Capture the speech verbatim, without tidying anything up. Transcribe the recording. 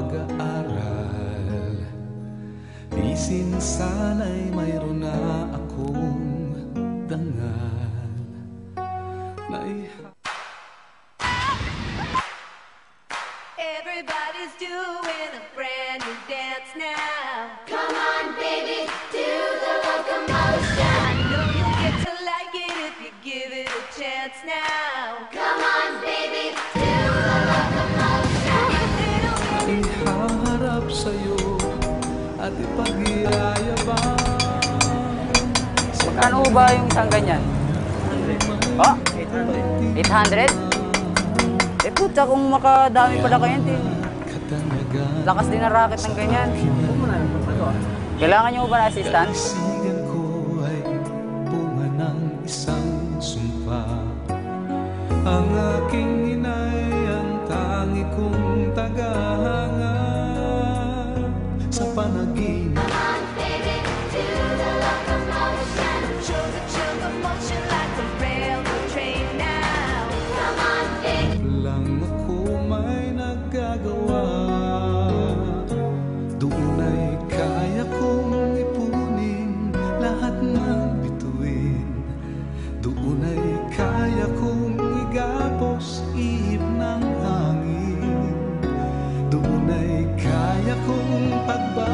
pag-aaral. Bisin sana'y mayroon na akong dangal na iha. Everybody's doing a brand new dance now. Come on, baby, do the locomotion. I know you'll get to like it if you give it a chance now. Come on, baby, do the locomotion. Ihaharap sa'yo at ipag-iayabang. Ano ba yung isang ganyan? Oh, eight hundred? Eh puta, kung makadami pala kayo, eh. Lakas din ang racket ng ganyan. Kailangan nyo ba na assistant? Isigan ko ay bunga ng isang sumpa. Ang aking inay ang tangi kong tagahanga sa panaginip. Come on, baby, do the locomotion. Show the chunk of motion like a railroad train now. Come on, baby. Lang ako may nagagawa. Doon ay kaya kong ipunin lahat ng bituin. Doon ay kaya kong igapos ihip ng hangin. Doon ay kaya kong pagbabago.